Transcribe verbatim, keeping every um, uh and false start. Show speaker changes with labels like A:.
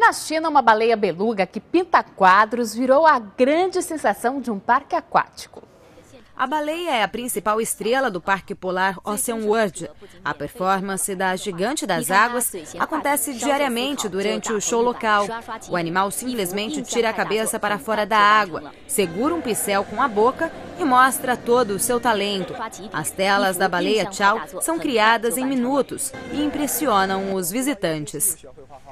A: Na China, uma baleia beluga que pinta quadros virou a grande sensação de um parque aquático.
B: A baleia é a principal estrela do Parque Polar Ocean World. A performance da Gigante das Águas acontece diariamente durante o show local. O animal simplesmente tira a cabeça para fora da água, segura um pincel com a boca e mostra todo o seu talento. As telas da baleia Chow são criadas em minutos e impressionam os visitantes.